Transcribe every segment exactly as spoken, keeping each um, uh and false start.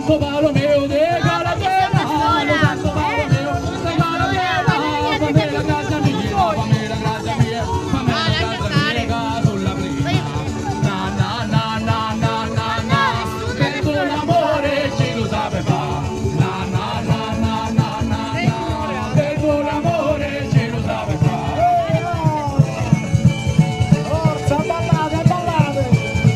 Santo Bartomeo de Galatena, lo Santo Bartomeo de Galatena, fammi la grazia mia, fammi la grazia mia, fammi la grazia mia sulla prima. Na na na na na na na, perché l'amore ci lo sape fa. Na na na na na na na, perché l'amore ci lo sape fa. Forza, ballate, ballate!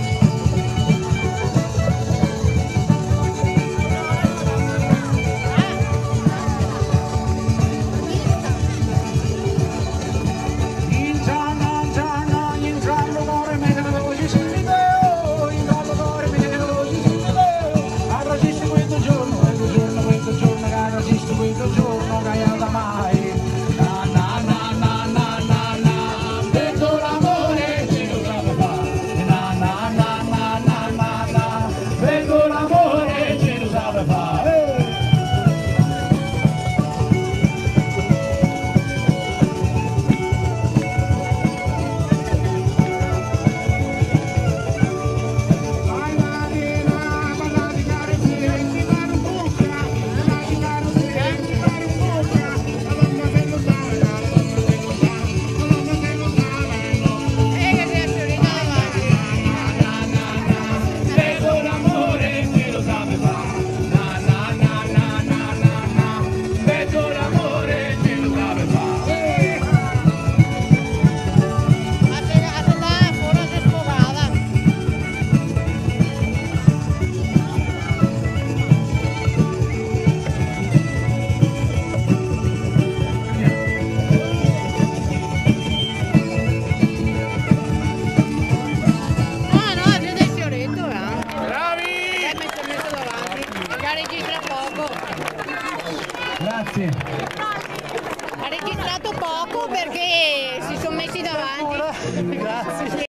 Grazie. Ha registrato poco perché si sono messi davanti. Grazie.